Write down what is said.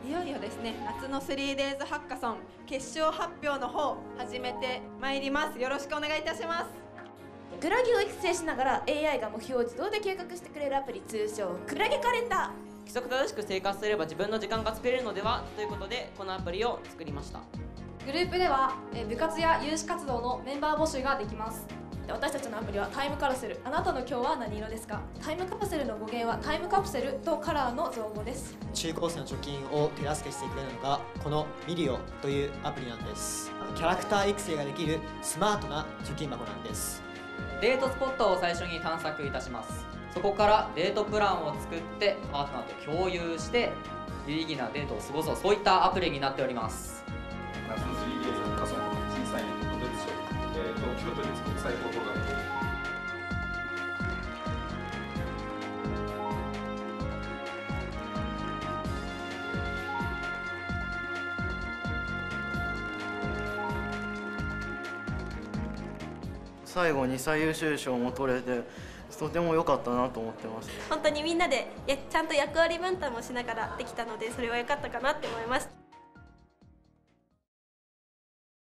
いよいよですね、夏の 3days ハッカソン決勝発表の方始めてまいります。よろしくお願いいたします。 クラゲを育成しながら AI が目標を自動で計画してくれるアプリ、通称クラゲカレンダー。 規則正しく生活すれば自分の時間が作れるのではということで、このアプリを作りました。 グループでは部活や有志活動のメンバー募集ができます。 私たちのアプリはタイムカプセル。あなたの今日は何色ですか？タイムカプセルの語源はタイムカプセルとカラーの造語です。 中高生の貯金を手助けしてくれるのがこのミリオというアプリなんです。キャラクター育成ができるスマートな貯金箱なんです。 デートスポットを最初に探索いたします。そこからデートプランを作ってパートナーと共有して有意義なデートを過ごそう、そういったアプリになっております。 夏の 3days ハッカソン審査員特別賞、東京都立国際高等学校。 最後に最優秀賞も取れてとても良かったなと思ってます。 本当にみんなでちゃんと役割分担もしながらできたので、それは良かったかなって思います。